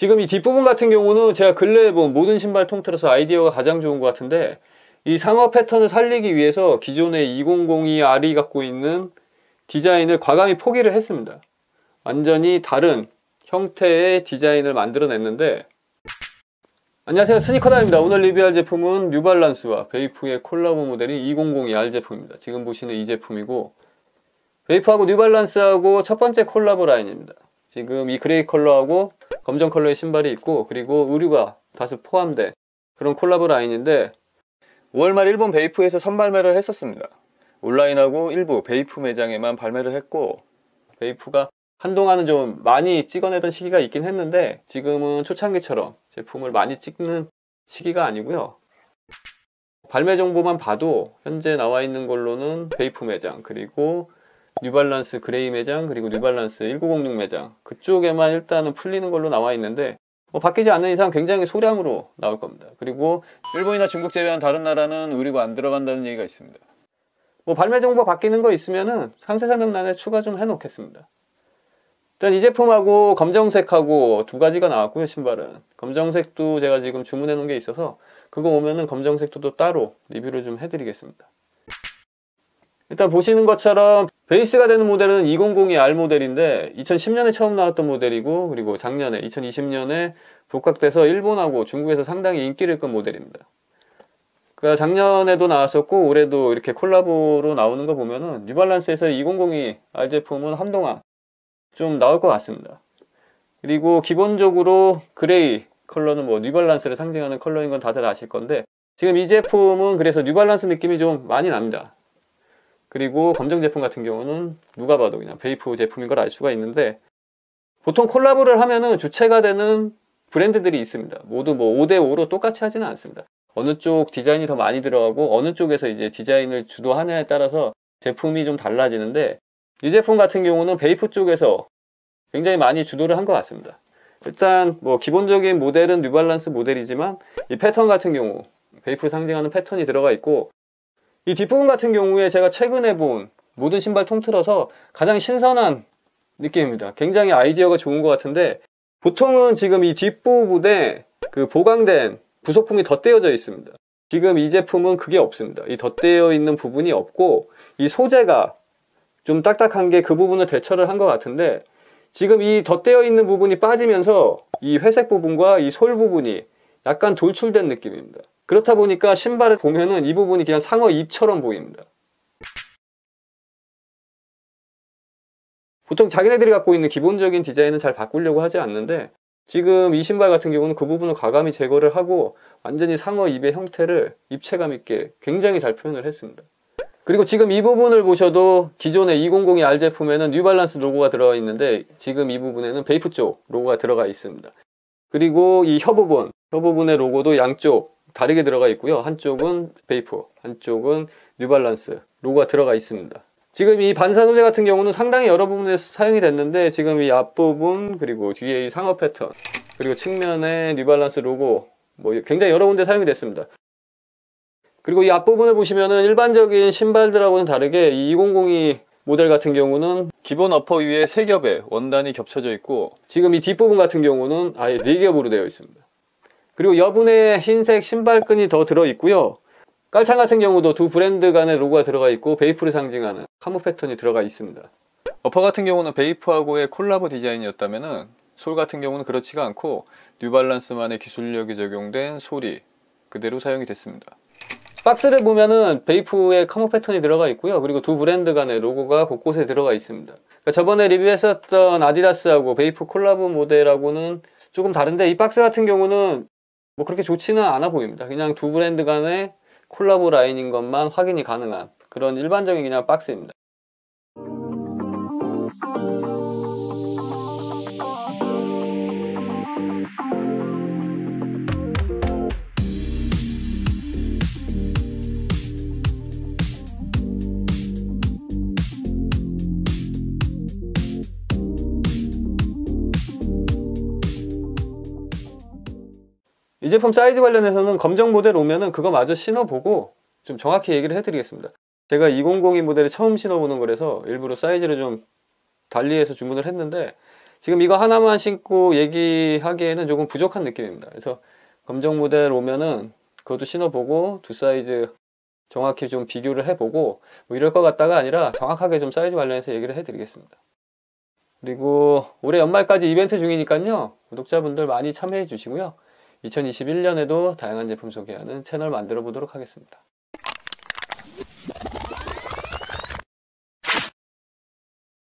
지금 이 뒷부분 같은 경우는 제가 근래에 본 모든 신발 통틀어서 아이디어가 가장 좋은 것 같은데, 이 상어 패턴을 살리기 위해서 기존의 2002R이 갖고 있는 디자인을 과감히 포기를 했습니다. 완전히 다른 형태의 디자인을 만들어냈는데, 안녕하세요, 스니커다입니다. 오늘 리뷰할 제품은 뉴발란스와 베이프의 콜라보 모델인 2002R 제품입니다. 지금 보시는 이 제품이고, 베이프하고 뉴발란스하고 첫 번째 콜라보 라인입니다. 지금 이 그레이 컬러하고 검정 컬러의 신발이 있고, 그리고 의류가 다수 포함된 그런 콜라보 라인인데, 5월 말 일본 베이프에서 선발매를 했었습니다. 온라인하고 일부 베이프 매장에만 발매를 했고, 베이프가 한동안은 좀 많이 찍어내던 시기가 있긴 했는데, 지금은 초창기처럼 제품을 많이 찍는 시기가 아니고요. 발매 정보만 봐도 현재 나와 있는 걸로는 베이프 매장, 그리고 뉴발란스 그레이 매장, 그리고 뉴발란스 1906 매장, 그쪽에만 일단은 풀리는 걸로 나와 있는데, 바뀌지 않는 이상 굉장히 소량으로 나올 겁니다. 그리고 일본이나 중국 제외한 다른 나라는 의류가 안 들어간다는 얘기가 있습니다. 발매 정보 바뀌는 거 있으면은 상세 설명란에 추가 좀 해놓겠습니다. 일단 이 제품하고 검정색하고 두 가지가 나왔고요. 신발은 검정색도 제가 지금 주문해 놓은 게 있어서 그거 오면은 검정색도 또 따로 리뷰를 좀 해드리겠습니다. 일단 보시는 것처럼 베이스가 되는 모델은 2002R 모델인데 2010년에 처음 나왔던 모델이고, 그리고 작년에 2020년에 복각돼서 일본하고 중국에서 상당히 인기를 끈 모델입니다. 그러니까 작년에도 나왔었고 올해도 이렇게 콜라보로 나오는 거 보면은 뉴발란스에서 2002R 제품은 한동안 좀 나올 것 같습니다. 그리고 기본적으로 그레이 컬러는 뉴발란스를 상징하는 컬러인 건 다들 아실 건데, 지금 이 제품은 그래서 뉴발란스 느낌이 좀 많이 납니다. 그리고 검정 제품 같은 경우는 누가 봐도 그냥 베이프 제품인 걸 알 수가 있는데, 보통 콜라보를 하면은 주체가 되는 브랜드들이 있습니다. 모두 5대5로 똑같이 하지는 않습니다. 어느 쪽 디자인이 더 많이 들어가고 어느 쪽에서 이제 디자인을 주도하냐에 따라서 제품이 좀 달라지는데, 이 제품 같은 경우는 베이프 쪽에서 굉장히 많이 주도를 한 것 같습니다. 일단 기본적인 모델은 뉴발란스 모델이지만 이 패턴 같은 경우 베이프를 상징하는 패턴이 들어가 있고, 이 뒷부분 같은 경우에 제가 최근에 본 모든 신발 통틀어서 가장 신선한 느낌입니다. 굉장히 아이디어가 좋은 것 같은데, 보통은 지금 이 뒷부분에 그 보강된 부속품이 덧대어져 있습니다. 지금 이 제품은 그게 없습니다. 이 덧대어 있는 부분이 없고, 이 소재가 좀 딱딱한 게 그 부분을 대처를 한 것 같은데, 지금 이 덧대어 있는 부분이 빠지면서 이 회색 부분과 이 솔 부분이 약간 돌출된 느낌입니다. 그렇다 보니까 신발을 보면은 이 부분이 그냥 상어 입처럼 보입니다. 보통 자기네들이 갖고 있는 기본적인 디자인은 잘 바꾸려고 하지 않는데, 지금 이 신발 같은 경우는 그 부분을 과감히 제거를 하고 완전히 상어 입의 형태를 입체감 있게 굉장히 잘 표현을 했습니다. 그리고 지금 이 부분을 보셔도 기존의 2002R 제품에는 뉴발란스 로고가 들어가 있는데, 지금 이 부분에는 베이프 쪽 로고가 들어가 있습니다. 그리고 이 혀부분의 로고도 양쪽 다르게 들어가 있고요. 한쪽은 베이프, 한쪽은 뉴발란스 로고가 들어가 있습니다. 지금 이 반사 소재 같은 경우는 상당히 여러 부분에서 사용이 됐는데, 지금 이 앞부분, 그리고 뒤에 이 상어 패턴, 그리고 측면에 뉴발란스 로고 굉장히 여러 군데 사용이 됐습니다. 그리고 이 앞부분을 보시면은 일반적인 신발들하고는 다르게 이 2002 모델 같은 경우는 기본 어퍼 위에 3겹의 원단이 겹쳐져 있고, 지금 이 뒷부분 같은 경우는 아예 4겹으로 되어 있습니다. 그리고 여분의 흰색 신발끈이 더 들어 있고요. 깔창 같은 경우도 두 브랜드 간의 로고가 들어가 있고 베이프를 상징하는 카모 패턴이 들어가 있습니다. 어퍼 같은 경우는 베이프하고의 콜라보 디자인이었다면은 솔 같은 경우는 그렇지가 않고 뉴발란스만의 기술력이 적용된 솔이 그대로 사용이 됐습니다. 박스를 보면은 베이프의 카모 패턴이 들어가 있고요. 그리고 두 브랜드 간의 로고가 곳곳에 들어가 있습니다. 그러니까 저번에 리뷰했었던 아디다스하고 베이프 콜라보 모델하고는 조금 다른데, 이 박스 같은 경우는 그렇게 좋지는 않아 보입니다. 그냥 두 브랜드 간의 콜라보 라인인 것만 확인이 가능한 그런 일반적인 그냥 박스입니다. 이 제품 사이즈 관련해서는 검정 모델 오면은 그거 마저 신어보고 좀 정확히 얘기를 해드리겠습니다. 제가 2002 모델을 처음 신어보는 거라서 일부러 사이즈를 좀 달리해서 주문을 했는데, 지금 이거 하나만 신고 얘기하기에는 조금 부족한 느낌입니다. 그래서 검정 모델 오면은 그것도 신어보고 두 사이즈 정확히 좀 비교를 해보고 뭐 이럴 것 같다가 아니라 정확하게 좀 사이즈 관련해서 얘기를 해드리겠습니다. 그리고 올해 연말까지 이벤트 중이니까요, 구독자분들 많이 참여해 주시고요, 2021년에도 다양한 제품 소개하는 채널 만들어 보도록 하겠습니다.